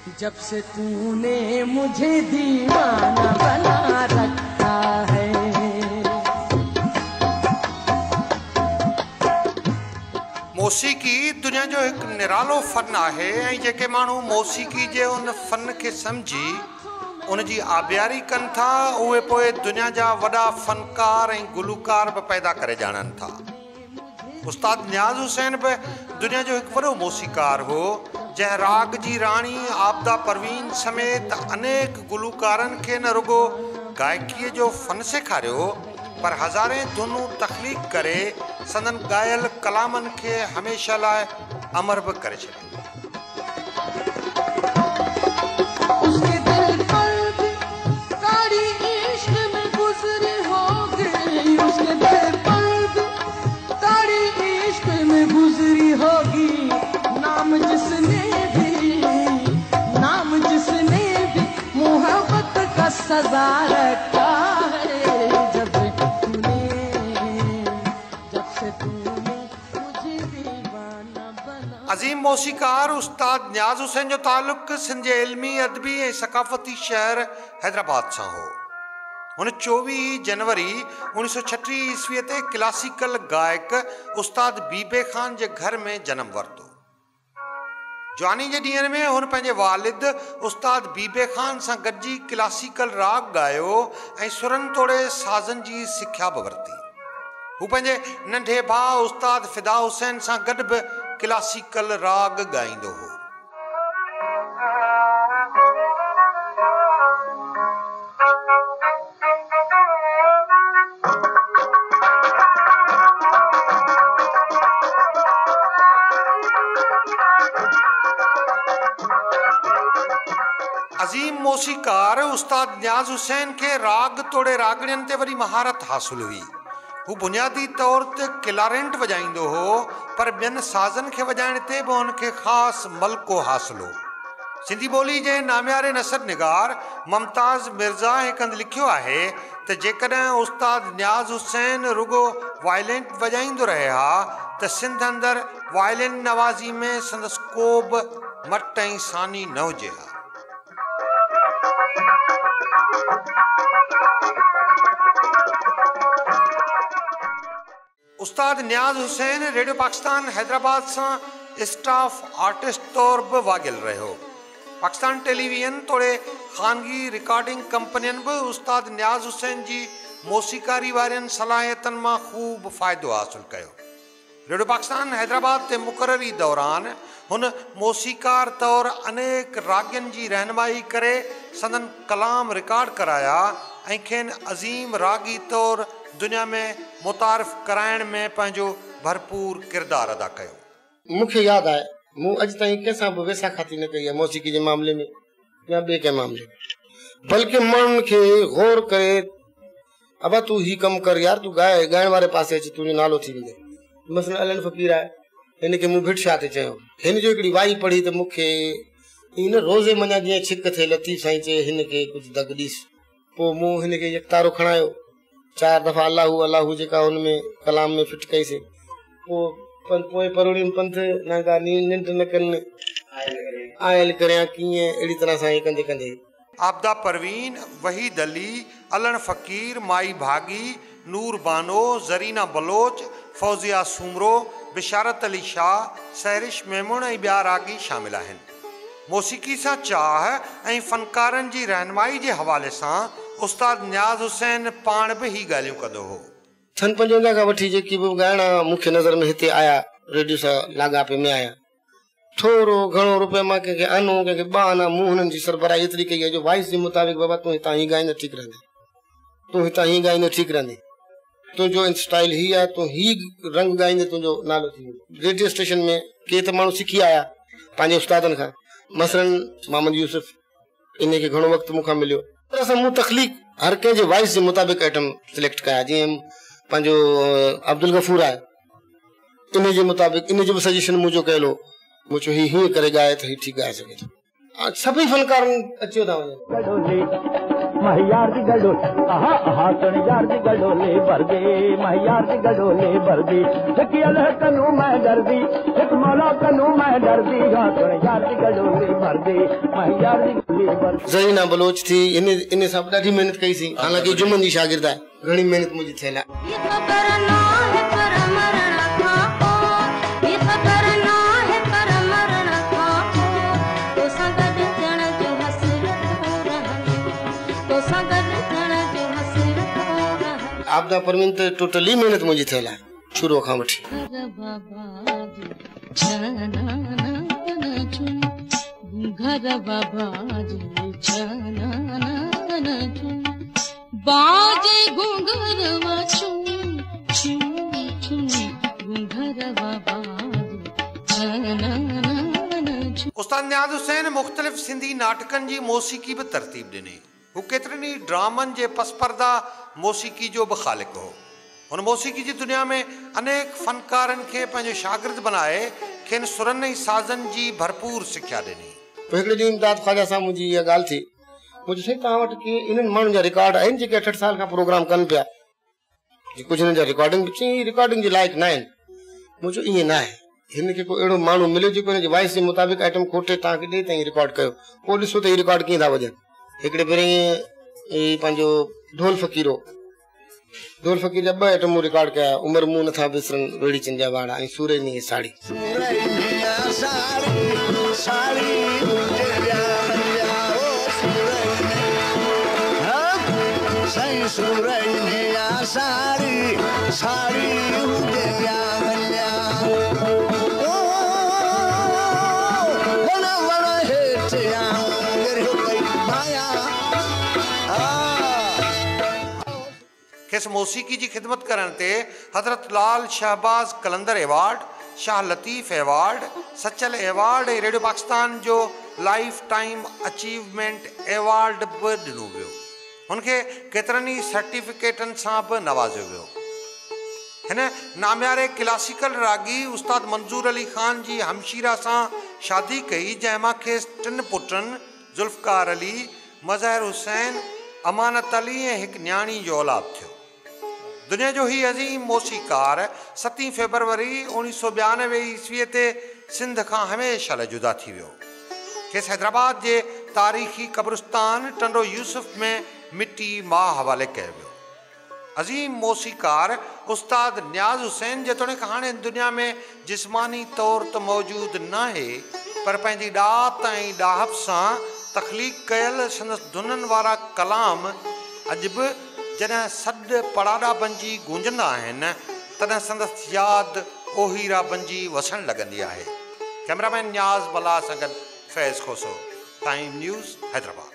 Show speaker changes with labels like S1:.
S1: जब से तूने मुझे दीवाना बना रखा है।
S2: मौसीकी दुनिया जो एक निरालो फन है ऐं जेके माण्हू मौसीकी जे उन फन के समझी उन जी आबियारी कनि था उहे पोइ दुनिया जा वॾा फनकार ऐं गुलूकार बि पैदा करे ॼाणनि था। उस्ताद नियाज़ हुसैन बि दुनिया जो हिकु वॾो मौसीकार हो जंहिं राग जी राणी आबदा परवीन समेत अनेक गुलूकारनि खे न रुगो गायकीअ जो फन सेखारियो पर हज़ारे धुनूं तख़लीक़ करे संदन ॻायल कलामनि खे हमेशह लाइ अमर बि करे छॾियो।
S1: सजा रखा है जब से तूने मुझे दीवाना बना।
S2: अजीम मौसीकार उस्ताद नियाज़ हुसैन जो ताल्लुक सिंध जे इल्मी अदबी ऐं सकाफ़ती शहर हैदराबाद सां हो। हुन 24 जनवरी 1936 ईस्वीअ ते क्लासिकल गायक उस्ताद बीबे खान जे घर में जनम वरितो। जवानी जे ॾींहंनि में हुन पंहिंजे वालिद उस्ताद बीबे खान सां गॾिजी क्लासिकल राग ॻायो ऐं सुरनि तोड़े साज़नि जी सिख्या बि वरिती। हू पंहिंजे नंढे भाउ उस्ताद फिदा हुसैन सां गॾु बि क्लासिकल राग ॻाईंदो हो। अजीम मौसीकार उस्ताद नियाज़ हुसैन के राग तोड़े रागड़ियन ते वरी महारत हासिल हुई। हू बुनियादी तौर ते क्लारेंट वॼाईंदो हो पर ॿियनि साज़नि खे वॼाइण ते बि हुनखे ख़ासि मलको हासिल हो। सिंधी ॿोली जे नाम्यारे नसर निगार मुमताज़ मिर्ज़ा हिकु हंधि लिखियो आहे त जेकॾहिं उस्ताद नियाज़ हुसैन रुगो वायलिन वॼाईंदो रहे हा त सिंध अंदरि वायलिन नवाज़ी में संदसि को बि मट ऐं सानी न हुजे हा। उस्ताद नियाज़ हुसैन रेडियो पाकिस्तान हैदराबाद सां स्टाफ आर्टिस्ट तौर बि वागियल रहियो। पाकिस्तान टेलीविज़न तोड़े ख़ानगी रिकॉर्डिंग कंपनियुनि बि उस्ताद नियाज़ हुसैन जी मौसीकारी वारनि सलाहियतनि मां ख़ूब फ़ाइदो हासिल कयो। रेडियो पाकिस्तान हैदराबाद ते मुक़ररी दौरान हुन मौसीकार तौर अनेक रागियनि जी रहनुमाई करे संदन कलाम रिकॉर्ड कराया ऐं खेनि अज़ीम रागी तौर दुनिया में मुतारिफ़ कराइण में पंहिंजो भरपूर किरदारु अदा कयो।
S3: मूंखे यादि आहे मूं अॼु ताईं कंहिंसां बि वेसाखाती न कई आहे मौसीकी जे मामले में या ॿिए कंहिं मामले में, बल्कि माण्हुनि खे गौर करे अबा तूं हीउ कमु कर यार, तूं ॻाइण वारे पासे अची तुंहिंजो नालो थी वेंदे। मसलन अलन फ़क़ीर आहे, हिन खे मूं भिट छा ते चयो, हिन जो हिकिड़ी वाई पढ़ी त मूंखे इन रोज़े मञा जीअं छिक थिए लतीफ़ साईं चए हिन खे कुझु दग ॾीस। पोइ मूं हिन खे यकतारो खणायो 4 दफ़ा अलाहू अलाहू जेका हुन में कलाम में फिट कईसीं। पोइ परोड़ियुनि पंथ नागा निंड न कनि आयल करियां कीअं अहिड़ी तरह सां कंदे कंदे
S2: आबदा परवीन, वहीद अली, अलन फ़क़ीर, माई भागी, नूर बानो, ज़रीना बलोच, फौजिया सूमरो, बिशारत अली शाह, सहरिश मेमुण ऐं ॿिया रागी शामिल आहिनि। मौसीकी सां चाह ऐं फ़नकारनि जी रहनुमाई जे हवाले सां उस्ताद नियाज़ हुसैन पाण बि ही ॻाल्हियूं कंदो हो।
S3: 55 खां वठी जेकी बि ॻाइणा मूंखे नज़र में हिते आया, रेडियो सां लाॻापे में आया, थोरो घणो रुपए मां कंहिंखे आनो कंहिंखे ॿ आना, मूं हुननि जी सरबराही एतिरी कई आहे जो वॉइस जे मुताबिक़ बाबा तूं हितां हीअ ॻाईंदे ठीकु रहंदे, तूं हितां हीअ ॻाईंदे ठीकु रहंदे, तुंहिंजो स्टाइल हीअ आहे, तूं हीअ रंग ॻाईंदे तुंहिंजो नालो थी वेंदो। रेडियो स्टेशन में के त माण्हू सिखी आया पंहिंजे उस्तादनि खां, मसलन मोहम्मद यूसुफ, इन खे घणो वक़्तु मूंखां मिलियो। पर असां मूं तख़लीक़ हर कंहिंजे वॉइस जे मुताबिक़ आइटम सिलेक्ट कया। जीअं पंहिंजो अब्दुल गफ़ूर आहे, इन जे मुताबिक़ इन जो बि सजेशन मुंहिंजो कयलो, मूं चयो हीअं करे ॻाए त हीअ ठीकु ॻाए सघे थो। सभई फनकार अची था वञनि।
S4: मां यार दी गडोल आहा आहा सुन यार दी गडोले भर दे मां यार दी गडोले भर दे एक अल्लाह कनू मैं डरदी एक मौला कनू मैं डरदी हाँ सुन यार दी गडोले भर दे मां यार दी गडोले भर दे।
S3: ज़रीना बलोच थी इन सब ॾाढी महिनत कई सी, हालांकि जुमन जी शागिर्द आहे, घणी महिनत मुंहिंजी थियल आहे। आपदा परवीन ते टोटली महिनत मुंहिंजी थियल आहे शुरू खां वठी।
S1: घर बाबा बाजे घुंघरवा छुम छुम छुम घुंघर बाबा।
S2: उस्ताद नियाज़ हुसैन मुख़्तलिफ़ सिंधी नाटकनि जी मौसीक़ी बि तरतीब ॾिनी। हू केतिरनि ई ड्रामनि जे पसपर्दा मौसीक़ी जो बि ख़ालिक़ हो। हुन मौसीक़ी जी दुनिया में अनेक फ़नकारनि खे पंहिंजो शागिर्द बनाए खेनि सुरनि ऐं साज़नि जी भरपूर सिख्या ॾिनी।
S3: पोइ हिकिड़े ॾींहुं इमदाद ख़्वाजा सां मुंहिंजी इहा ॻाल्हि थी, मुंहिंजी साईं तव्हां वटि की इन्हनि माण्हुनि जा रिकॉर्ड आहिनि जेके 68 साल खां प्रोग्राम कनि पिया, कुझु हिननि जा रिकॉर्डिंग चई रिकॉर्डिंग जे लाइक़ु न आहिनि। मूं चयो ईअं न आहे, हिन खे को अहिड़ो माण्हू मिलियो जेको हिन जी वॉइस जे मुताबिक़ आइटम खोटे तव्हांखे ॾे त रिकॉर्ड कयो, पोइ ॾिसो त हीअ रिकॉर्ड कीअं था वॼनि। हिकिड़े भेरे पंहिंजो ढोल फ़क़ीर जा 2 आइटमूं रिकॉर्ड कया, उमिरि मूं नथा विसरनि, वेड़ी चंद जा वाड़ा ऐं सूरज नी साड़ी।
S2: खेसि मौसीक़ी जी ख़िदमत करण ते हज़रत Lal Shahbaz Qalandar award, Shah Latif award, Sachal award ऐं रेडियो पाकिस्तान जो लाइफ टाइम अचीवमेंट एवॉर्ड बि ॾिनो वियो। हुनखे केतिरनि ई सर्टिफिकेटनि सां बि नवाज़ियो वियो। हिन नाम्यारे क्लासिकल रागी उस्ताद मंज़ूर अली ख़ान जी हमशीरा सां शादी कई, जंहिंमां खेसि 3 पुटनि ज़ुल्फ़कार अली, मज़हर हुसैन, अमानत अली ऐं हिकु न्याणी जो औलाद थियो। दुनिया जो ही अज़ीम मौसीक़ार 7 फरवरी 1992 ईस्वीअ ते सिंध खां हमेशह लाइ जुदा थी वियो। खेसि हैदराबाद जे तारीख़ी क़ब्रिस्तान टंडो यूसुफ में मिटी मां हवाले कयो वियो। अज़ीम मौसीक़ार उस्ताद नियाज़ हुसैन जेतोणीकि हाणे दुनिया में जिस्मानी तौर त मौजूदु न आहे, पर पंहिंजी ॾात ऐं ॾाहप सां तख़लीक़ कयल संदसि धुननि वारा कलाम अॼु बि जॾहिं सॾ पड़ाड़ा बणिजी गूंजंदा आहिनि, तॾहिं संदसि यादि ओहीरा बणिजी वसणु लॻंदी आहे। कैमरामैन नियाज़ बला सां गॾु फैज़ खोसो, टाइम न्यूज़, हैदराबाद।